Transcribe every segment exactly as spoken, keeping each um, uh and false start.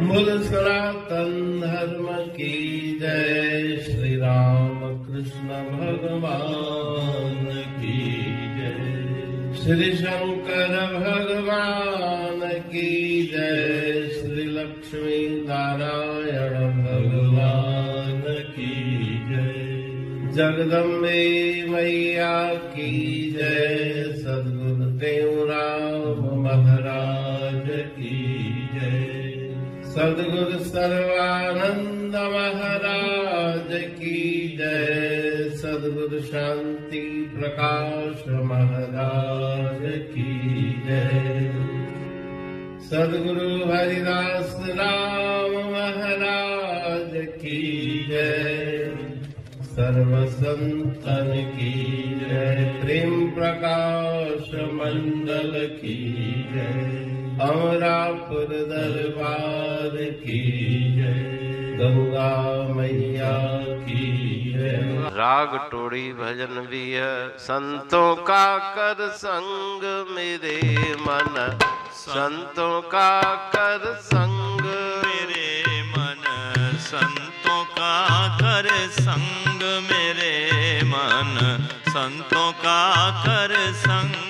बोल सनातन धर्म की जय, श्री राम कृष्ण भगवान की जय, श्री शंकर भगवान की जय, श्री लक्ष्मी नारायण भगवान की जय, जगदम्बे मैया की जय, सद्गुरुदेव राम महाराज की जय, सद्गुरु सर्वानंद महाराज की जय, सद्गुरु शांति प्रकाश महाराज की जय, सद्गुरु हरिदास राम महाराज की जय, सर्व संतन की जय, प्रेम प्रकाश मंडल की जय, अमरापुर दरबार की जय, गंगा मैया की जय। राग टोड़ी भजन भी है, संतों का कर संग मेरे मन, संतों का कर संग मेरे मन, संतों का कर संग मेरे मन, संतों का कर संग।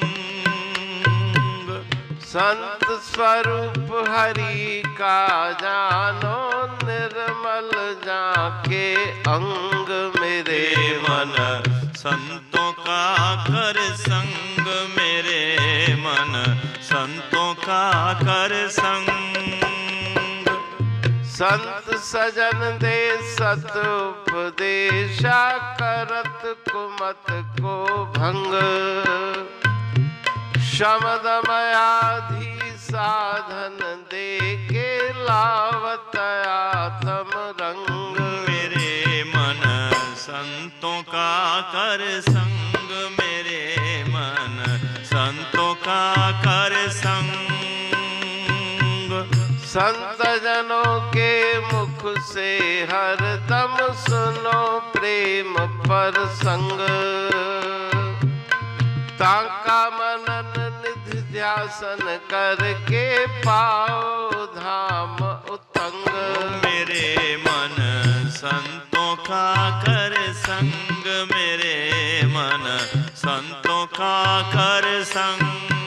संत स्वरूप हरि का जानो, निर्मल जाके अंग मेरे मन, संतों का कर संग मेरे मन, संतों का कर संग। संत सजन दे सत उपदेशा, करत कुमत को भंग, शमदमयाधि साधन दे के लावत आत्म रंग मेरे मन, संतों का कर संग मेरे मन, संतों का कर संग। संत जनों के मुख से हरदम सुनो प्रेम पर संग, ताका मनन निधि ध्यासन करके पाओ धाम उतंग मेरे मन, संतों का कर संग मेरे मन, संतों का कर संग।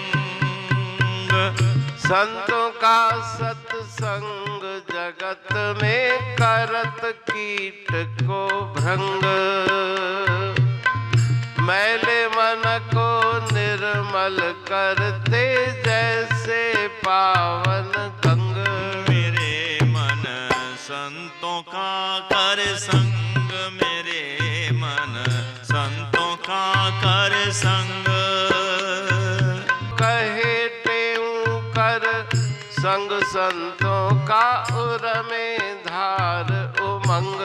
संतों का सत्संग जगत में करत कीट को भृंग, मैले मन को निर्मल करते जैसे पावन गंग मेरे मन, संतों का कर संग मेरे मन, संतों का कर संग। कहे टेऊ कर संग संतों का उर में धार उमंग,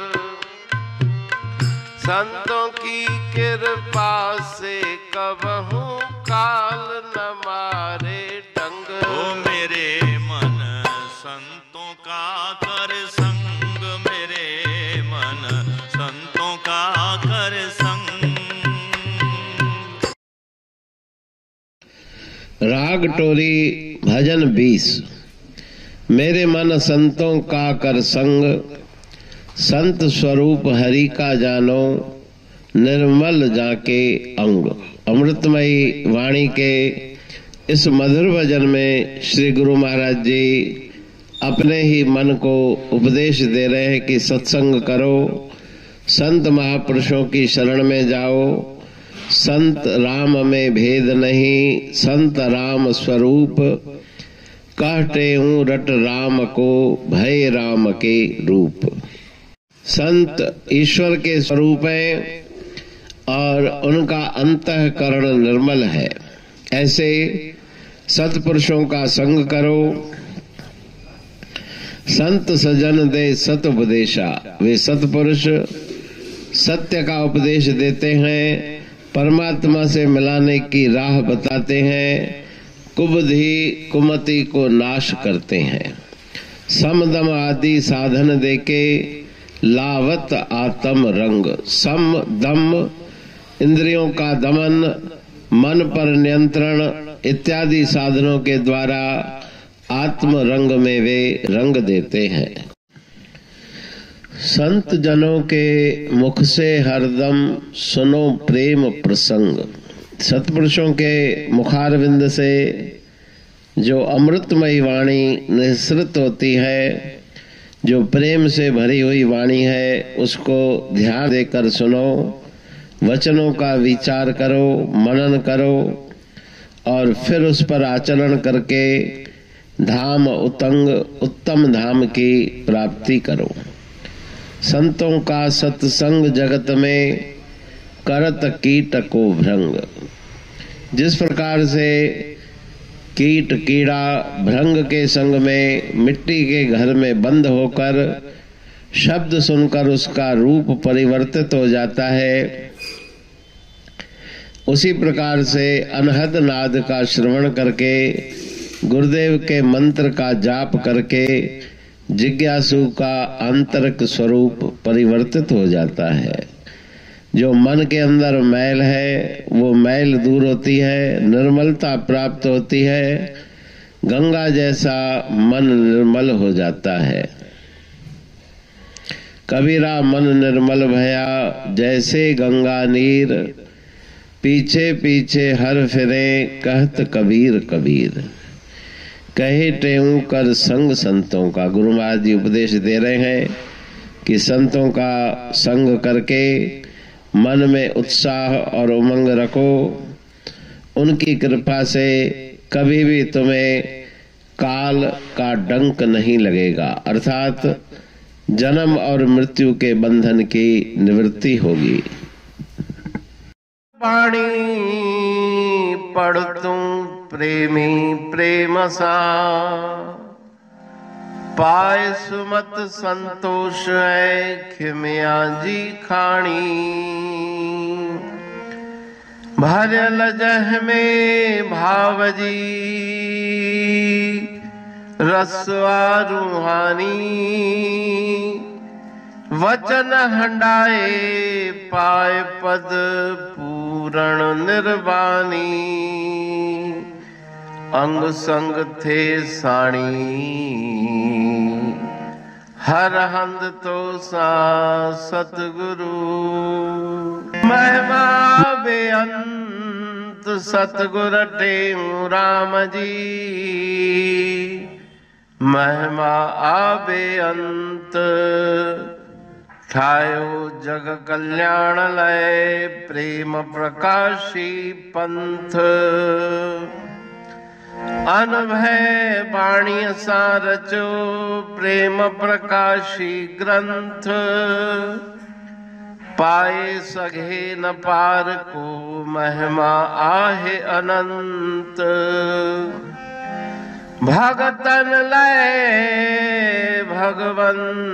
संतों की कृपा से कबहू काल न मारे डंग। ओ मेरे मन, संतों का कर संग मेरे मन, संतों का कर संग। राग टोरी भजन बीस। मेरे मन संतों का कर संग, संत स्वरूप हरि का जानो, निर्मल जाके अंग। अमृतमयी वाणी के इस मधुर भजन में श्री गुरु महाराज जी अपने ही मन को उपदेश दे रहे हैं कि सत्संग करो, संत महापुरुषों की शरण में जाओ, संत राम में भेद नहीं, संत राम स्वरूप, कहते हूँ रट राम को, भय राम के रूप। संत ईश्वर के स्वरूप हैं और उनका अंतःकरण निर्मल है। ऐसे सत्पुरुषों का संग करो। संत सजन दे सत उपदेशा, वे सत्पुरुष सत्य का उपदेश देते हैं, परमात्मा से मिलाने की राह बताते हैं, कुबुद्धि कुमति को नाश करते हैं, समदम आदि साधन देके लावत आत्म रंग। सम दम इंद्रियों का दमन, मन पर नियंत्रण इत्यादि साधनों के द्वारा आत्म रंग में वे रंग देते हैं। संत जनों के मुख से हरदम सुनो प्रेम प्रसंग। सत्पुरुषों के मुखारविंद से जो अमृतमयी वाणी निःसृत होती है, जो प्रेम से भरी हुई वाणी है, उसको ध्यान देकर सुनो, वचनों का विचार करो, मनन करो और फिर उस पर आचरण करके धाम उतंग उत्तम धाम की प्राप्ति करो। संतों का सत्संग जगत में करत कीट को भृंग। जिस प्रकार से कीट कीड़ा भृंग के संग में मिट्टी के घर में बंद होकर शब्द सुनकर उसका रूप परिवर्तित हो जाता है, उसी प्रकार से अनहद नाद का श्रवण करके गुरुदेव के मंत्र का जाप करके जिज्ञासु का आंतरिक स्वरूप परिवर्तित हो जाता है। जो मन के अंदर मैल है वो मैल दूर होती है, निर्मलता प्राप्त होती है, गंगा जैसा मन निर्मल हो जाता है। कबीरा मन निर्मल भया जैसे गंगा नीर, पीछे पीछे हर फिरे कहत कबीर कबीर। कहे टेऊ कर संग संतों का। गुरु महाराज जी उपदेश दे रहे हैं कि संतों का संग करके मन में उत्साह और उमंग रखो। उनकी कृपा से कभी भी तुम्हें काल का डंक नहीं लगेगा, अर्थात जन्म और मृत्यु के बंधन की निवृत्ति होगी। पाणी पढ़ तू प्रेमी प्रेम सा, पाए सुमत संतोष है खिमिया जी खाणी। भरल जह में भाव जी रसवा रूहानी, वचन हंडाए पाए पद पूरण निर्वाणी। अंग संग थे साणी हर हंद तो सा सतगुरु। महिमा बेअंत सतगुर टेऊ राम जी, महिमा आबे अंत ठायो जग कल्याण लय प्रेम प्रकाशी पंथ। अनभय बाणी सा रचो प्रेम प्रकाशी ग्रंथ। पाए सघे न पार को महिमा आहे अनंत। भगतन लय भगवंत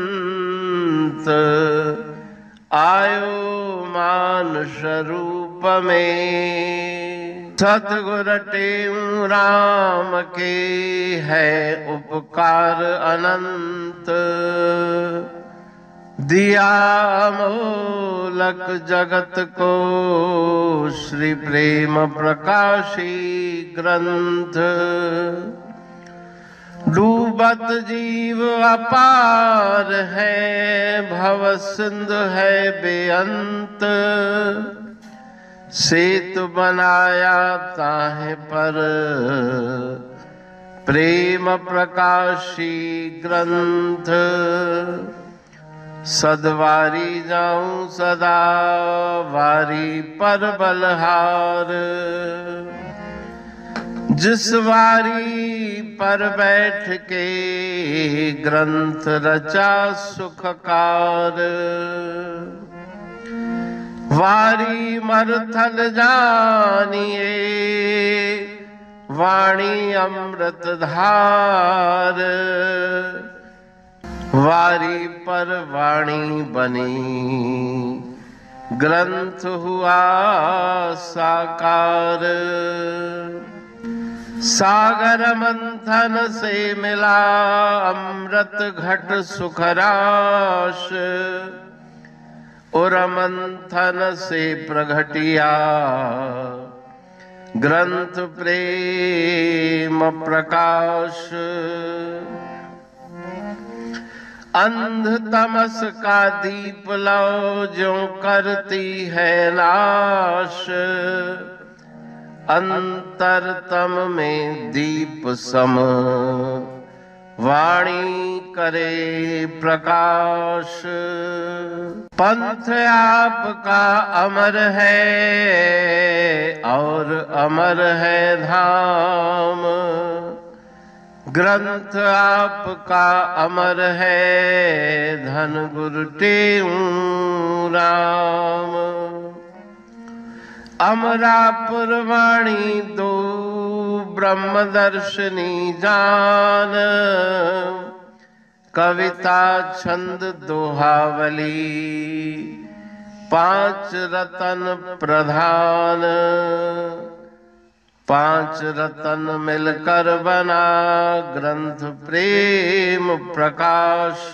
आयो मानुष रूप में। सतगुर टेऊ राम के है उपकार अनंत। दिया मोलक जगत को श्री प्रेम प्रकाशी ग्रंथ। डूबत जीव अपार है भव सिंध है बेअंत। सेतु बनाया ताहे पर प्रेम प्रकाशी ग्रंथ। सदवारी जाऊं सदा वारी पर बलहार। जिस वारी पर बैठ के ग्रंथ रचा सुखकार। वारी मरथल जानिए वाणी अमृत धार। वारी पर वाणी बनी ग्रंथ हुआ साकार। सागर मंथन से मिला अमृत घट सुखराश। उर मंथन से प्रगटिया ग्रंथ प्रेम प्रकाश, अंध तमस का दीप लो जो करती है नाश, अंतरतम में दीप सम वाणी करे प्रकाश। पंथ आपका अमर है और अमर है धाम, ग्रंथ आपका अमर है धन गुरु टेऊ राम। अमरापुर वाणी दो ब्रह्मदर्शनी जान, कविता छंद दोहावली पांच रतन प्रधान। पांच रतन मिलकर बना ग्रंथ प्रेम प्रकाश।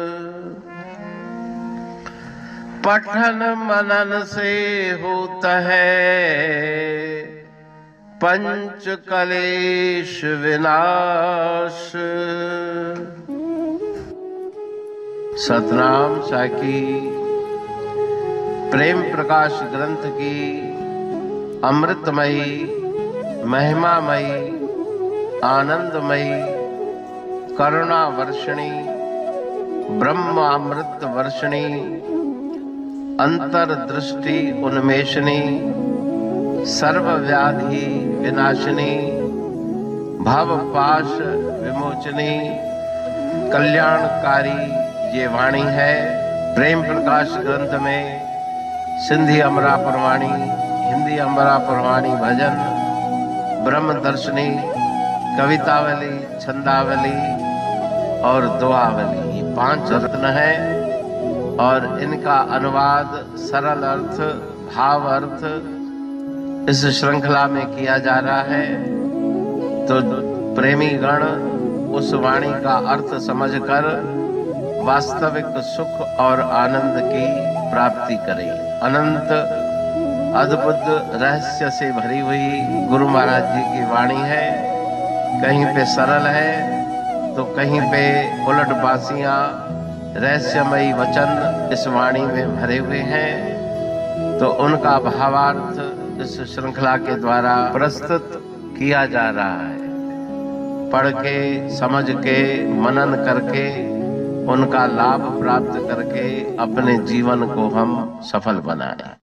पठन मनन से होता है पंच कलेश विनाश। सतनाम साकी प्रेम प्रकाश ग्रंथ की अमृतमयी, महिमामयी, आनंदमयी, करुणा वर्षणी, ब्रह्म अमृत वर्षणी, अंतर्दृष्टि उन्मेषणी, सर्वव्याधि विनाशिनी, भव पाश विमोचनी, कल्याणकारी ये वाणी है। प्रेम प्रकाश ग्रंथ में सिंधी अमरापुर वाणी, हिंदी अमरापुर वाणी भजन, ब्रह्म दर्शनी, कवितावली, छंदावली और दुआवली, ये पांच रत्न है और इनका अनुवाद सरल अर्थ, भाव अर्थ इस श्रृंखला में किया जा रहा है। तो प्रेमी गण उस वाणी का अर्थ समझकर वास्तविक सुख और आनंद की प्राप्ति करें। अनंत अद्भुत रहस्य से भरी हुई गुरु महाराज जी की वाणी है। कहीं पे सरल है तो कहीं पे उलट बासियां, रहस्यमयी वचन इस वाणी में भरे हुए हैं। तो उनका भावार्थ इस श्रृंखला के द्वारा प्रस्तुत किया जा रहा है। पढ़ के, समझ के, मनन करके, उनका लाभ प्राप्त करके अपने जीवन को हम सफल बनाएं।